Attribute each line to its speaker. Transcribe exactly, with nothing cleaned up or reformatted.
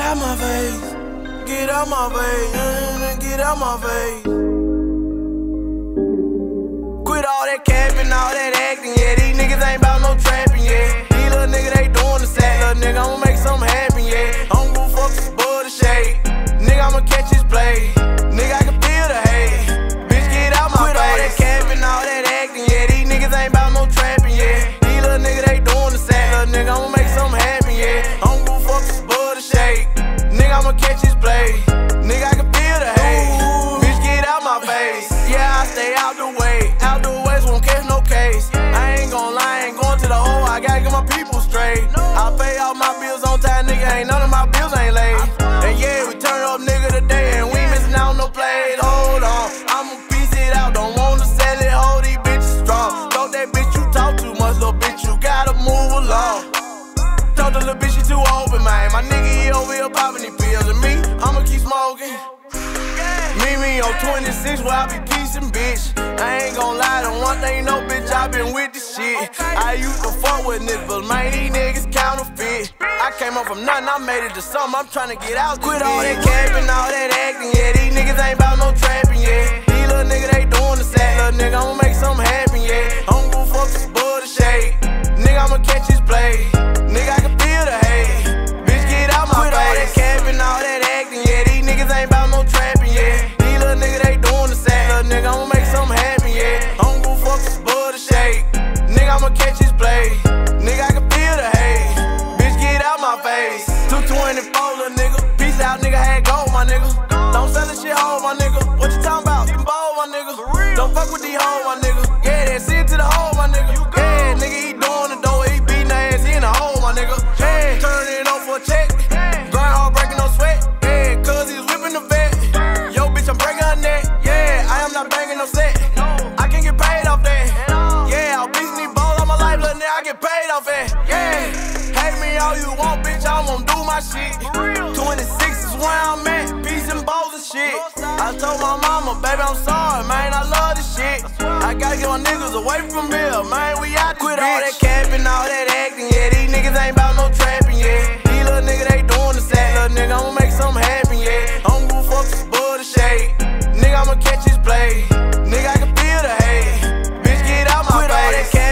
Speaker 1: out my face, get out my face, mm, get out my face. Quit all that capping, all that acting, yeah. These niggas ain't bout no trapping, yeah. These little niggas, they doing the sack, little nigga, I'ma make something happen, yeah. I don't give a fuck if it's bull or shade, nigga, I'ma catch his play. Nigga, I can feel the hate, bitch, get out my face. Quit all that capping, all that acting, yeah. These niggas ain't bout no trapping, yeah. These little niggas, they doing the sack, little nigga, I'ma make something happen, yeah. I don't give a fuck if it's bull or shade, nigga, I'ma catch his play. Nigga, I can feel the hate, bitch, get out my face. Yeah, I stay out the way, out the way, so won't catch no case. I ain't gon' lie, I ain't going to the hole, I gotta get my people straight. I pay all my bills on time, nigga, ain't none of my bills ain't late. And yeah, we turn up, nigga, today, and we missing out no plays. Hold on, I'ma piece it out, don't wanna sell it, hold these bitches strong. Told that bitch you talk too much, little bitch, you gotta move along. Told the little bitch she too open, man. My nigga, he over here popping these pills, and me, I'ma keep smoking. Me, me on twenty-six, where I be piecing, bitch. I ain't gon' lie, the one thing, no, bitch, I been with this shit. I used to fuck with niggas, but man, these niggas counterfeit. I came up from nothing, I made it to something, I'm tryna get out. Quit all that capping, all that acting, yeah. These niggas ain't bout no trapping, yeah. These little niggas, they doing the sack, little nigga, I'ma make something happen, yeah. I don't give a fuck if it's bull or shade, nigga, I'ma catch his play. Nigga, I can feel the hate, bitch, get out my face. Quit all that capping, all that acting, yeah. These niggas ain't bout no trapping, yeah. These little niggas, they doing the sack, little nigga, I'ma make something happen, yeah. I don't give a fuck if it's bull or shade, nigga, I'ma catch his play. Nigga, I can feel the hate, bitch, get out my face. two twenty-four, little nigga, peace out, nigga, had gold, my nigga. Don't sell this shit, hold, my nigga. What you talking about? Getting bold, my nigga. Don't fuck with these hoes, my nigga. Yeah, that's it to the hole, my nigga. Yeah, nigga, he doing the dough, he beating ass, he in the hole, my nigga. Yeah, turn it on for a check. Grind hard, breaking no sweat. Yeah, cause he's whipping the vet. Yo, bitch, I'm breaking her neck. Yeah, I am not banging no set. I can get paid off that. Yeah, I'll beat these balls all my life, little nigga, I get paid off that. Yeah, hate me all you want, bitch, I'm gon' do my shit. twenty-six is where I'm at, peace and balls and shit. I told my mama, baby, I'm sorry, man, I love this shit. I gotta get my niggas away from here, man, we out this Quit bitch. All that capping, all that acting, yeah. These niggas ain't bout no trapping, yeah. These little niggas, they doing the sack, little nigga, I'ma make something happen, yeah. I don't give a fuck if it's bull or shade, nigga, I'ma catch his play. Nigga, I can feel the hate, bitch, get out my Quit face. All that